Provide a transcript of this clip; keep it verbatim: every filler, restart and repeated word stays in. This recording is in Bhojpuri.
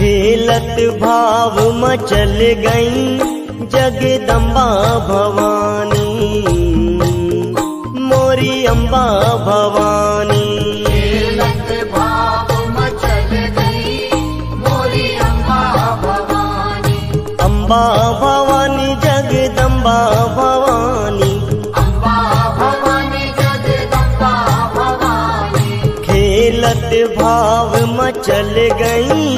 खेलत भाव मचल गई जगदम्बा भवानी, मोरी अम्बा भवानी। खेलत भाव मचल गई मोरी अम्बा भवानी, अम्बा भवानी जगदम्बा भवानी, अम्बा भवानी जगदम्बा भवानी। खेलत भाव मचल गई